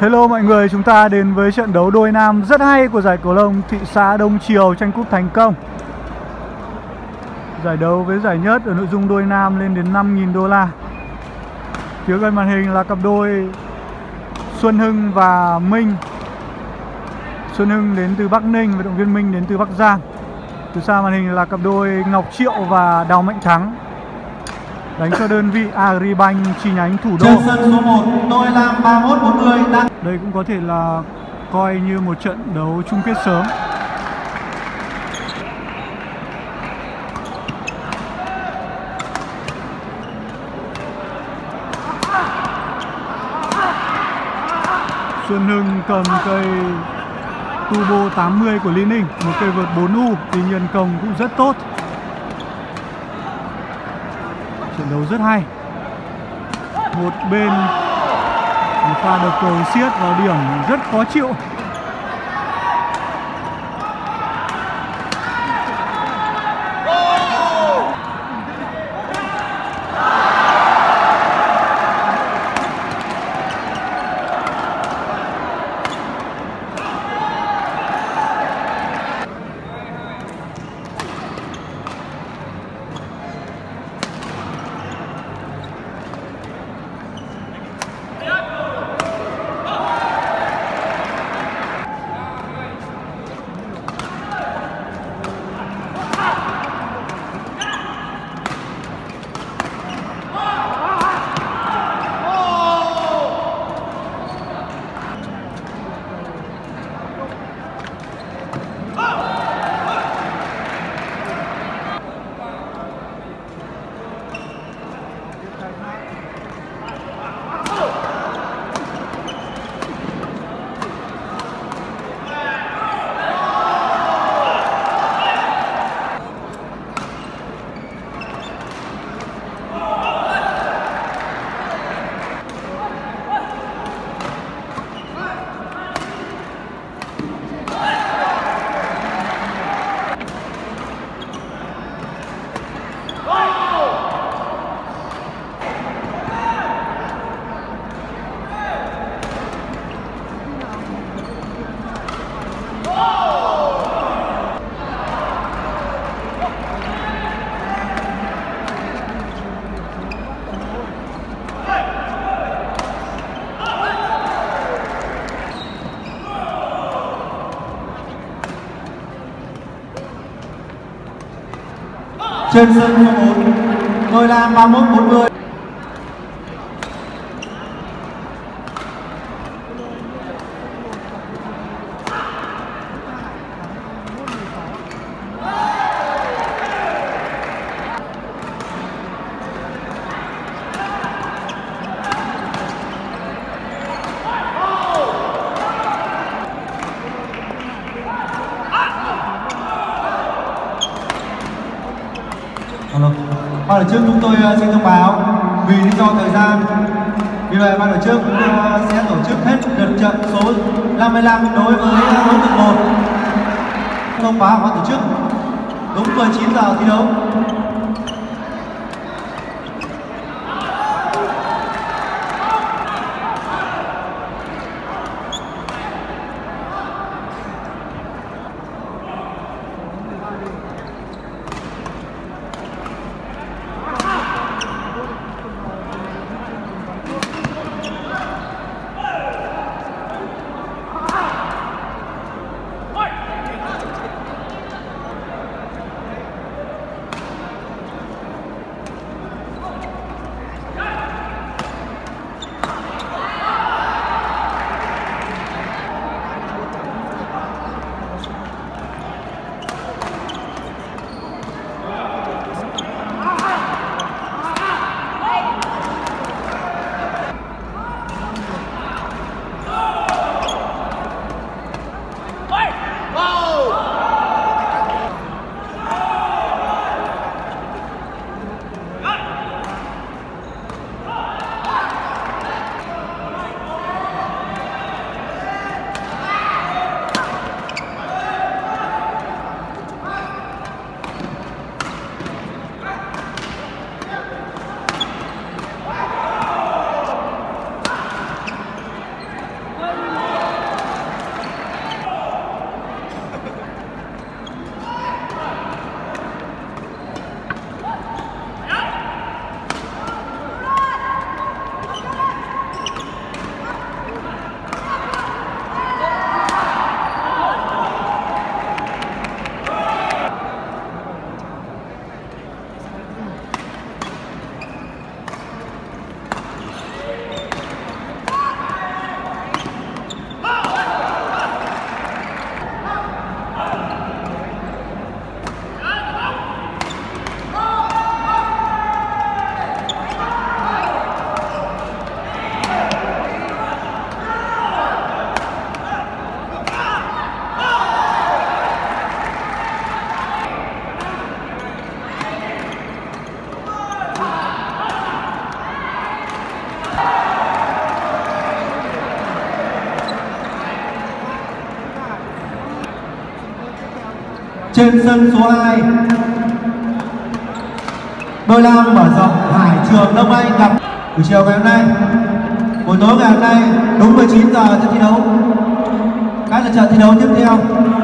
Hello mọi người, chúng ta đến với trận đấu đôi nam rất hay của giải cầu lông thị xã Đông Triều tranh cúp thành công. Giải đấu với giải nhất ở nội dung đôi nam lên đến 5.000 đô la. Phía gần màn hình là cặp đôi Xuân Hưng và Minh. Xuân Hưng đến từ Bắc Ninh, vận động viên Minh đến từ Bắc Giang. Từ xa màn hình là cặp đôi Ngọc Triệu và Đào Mạnh Thắng, đánh cho đơn vị Agribank chi nhánh Thủ Đô. Trên sân số 1, đôi nam 31-40 đang... Đây cũng có thể là coi như một trận đấu chung kết sớm. Xuân Hưng cầm cây Turbo 80 của Lý Ninh, một cây vợt 4U thì nhân công cũng rất tốt. Trận đấu rất hay. Một bên một pha đập cầu siết vào điểm rất khó chịu. Trên sân số 1, đôi nam 31-40. Ban tổ chức chúng tôi xin thông báo vì lý do thời gian, vì vậy ban tổ chức sẽ tổ chức hết lượt trận số 55 đối với đối tượng 1. Thông báo ban tổ chức đúng 19 giờ thi đấu. Trên sân số 2, đôi nam mở rộng Hải Trường Đông Anh gặp buổi chiều ngày hôm nay, buổi tối ngày hôm nay đúng 19 giờ sẽ thi đấu các lượt trận thi đấu tiếp theo.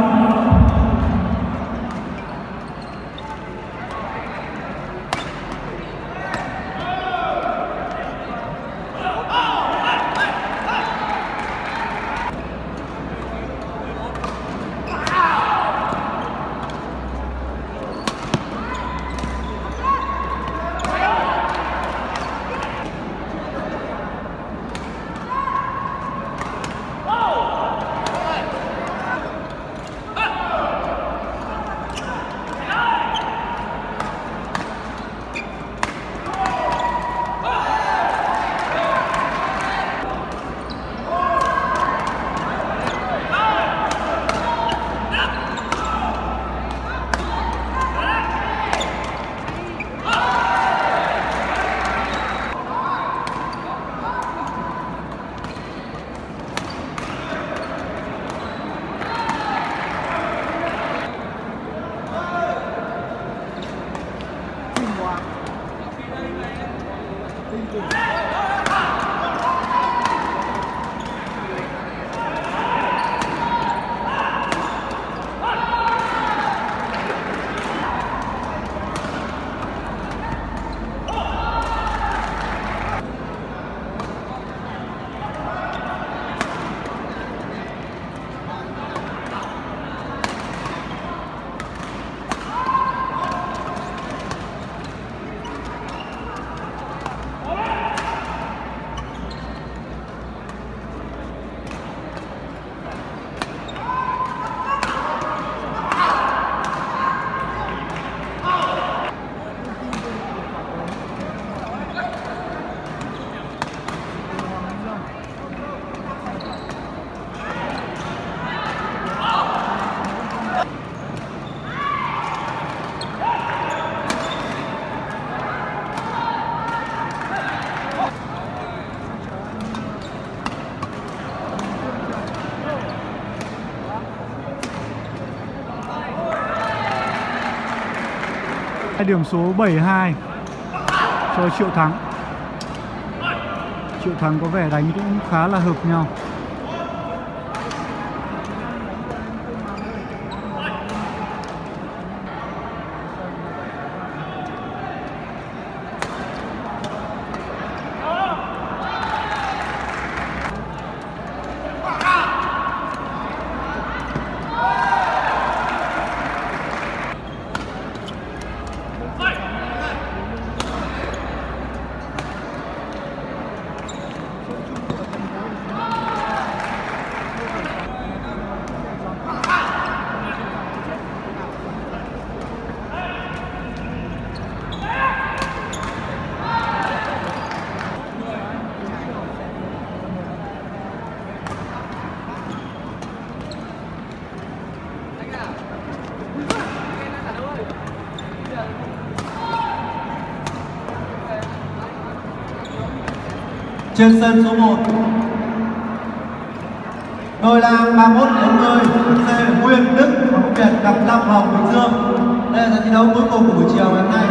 Điểm số 7-2 cho Triệu Thắng. Triệu Thắng có vẻ đánh cũng khá là hợp nhau. Trên sân số 1, đôi nam 31-40 C Nguyên Đức và Quốc Việt gặp Lâm Hồng Bình Dương. Đây là trận thi đấu cuối cùng của buổi chiều ngày hôm nay.